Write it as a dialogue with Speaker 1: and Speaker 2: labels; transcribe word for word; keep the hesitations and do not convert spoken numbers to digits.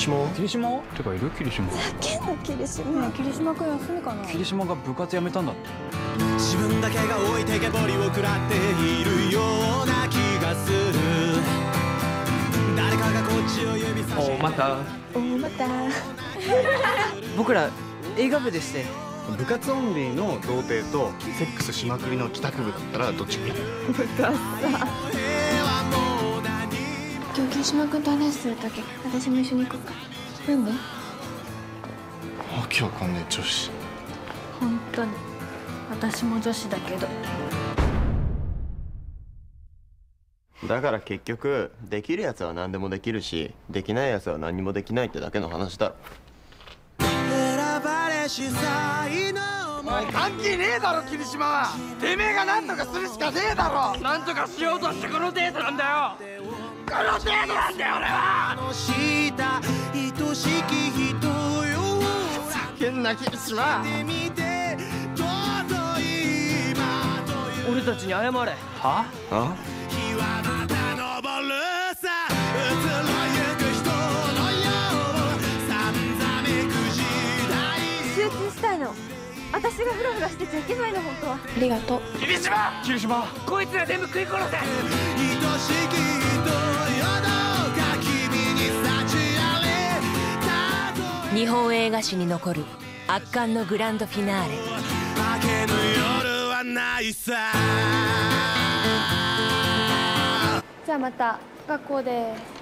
Speaker 1: 島
Speaker 2: 霧島てかいる霧島。
Speaker 3: ふざけんな霧島。ねえ霧島くん休みかな。
Speaker 2: 霧島が部活辞めたんだって。
Speaker 1: 自分だけが置いてけぼりを食らっているような気がする。誰かがこっちを指さして。
Speaker 4: おまた
Speaker 3: おまた
Speaker 4: 僕ら映画部でして。
Speaker 5: 部活オンリーの童貞とセックスしまくりの帰宅部だったらどっちがいい？
Speaker 3: 今日霧島くんと話するとき私も一緒に行こうか。なんで？
Speaker 5: わけわかんねえ女子。
Speaker 3: 本当に私も女子だけど。
Speaker 6: だから結局できるやつは何でもできるし、できないやつは何にもできないってだけの話だろ。
Speaker 7: お前関係ねえだろ霧島は。てめえが何とかするしかねえだろ。
Speaker 4: なんとかしようとしてこの程度なんだよ。
Speaker 7: この程度なんだよ俺は。
Speaker 4: ふざけんな霧島。俺たちに謝れ。は
Speaker 6: あ？
Speaker 3: 集中したいの。私がフラフラしてちゃいけないの本当は。ありがとう
Speaker 4: 霧島。霧島こいつら全部食い殺せ。
Speaker 8: 日本映画史に残る圧巻のグランドフィナーレ。
Speaker 3: じゃあまた学校です。